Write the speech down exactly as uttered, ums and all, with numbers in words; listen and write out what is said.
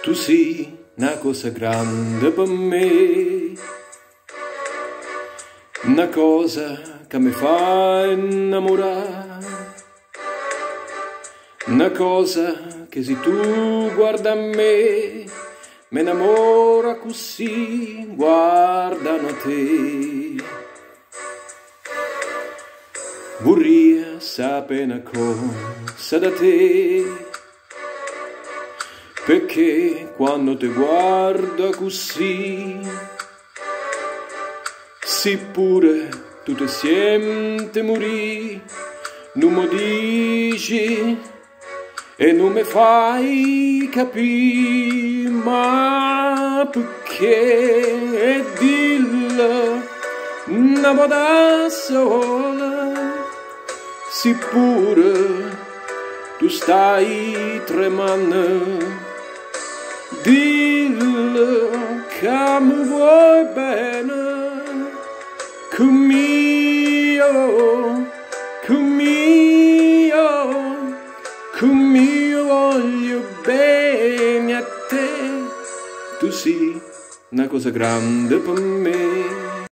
Tu sei una cosa grande per me, una cosa che mi fa innamorare, una cosa che se tu guarda a me, mi innamora così, guardano a te. Vorrei sapere una cosa da te, perché quando ti guardo così, sì pure tu ti senti morire, non mi dici e non mi fai capire, ma perché e dillo una volta sola, sì pure tu stai tremando. Dillo che mi vuoi bene, con mio, con mio, con mio voglio bene a te. Tu sei una cosa grande per me.